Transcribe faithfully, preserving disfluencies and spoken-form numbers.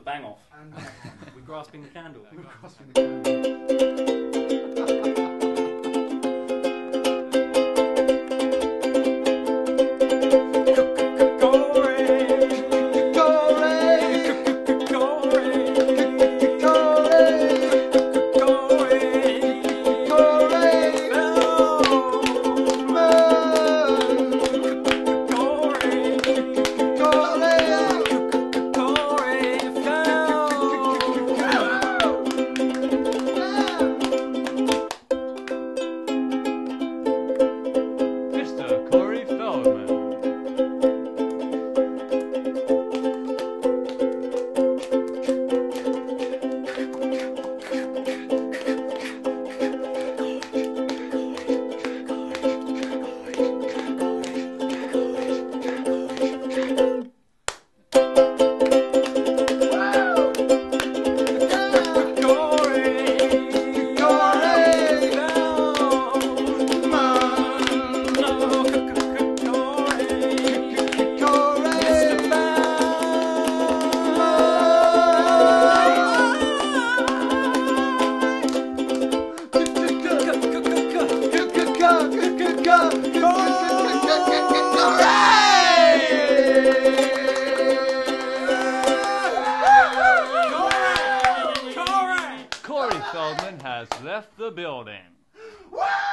bang off. And We're grasping the candle. we're grasping the candle. Mister Corey Feldman. Corey Feldman has left the building. Woo!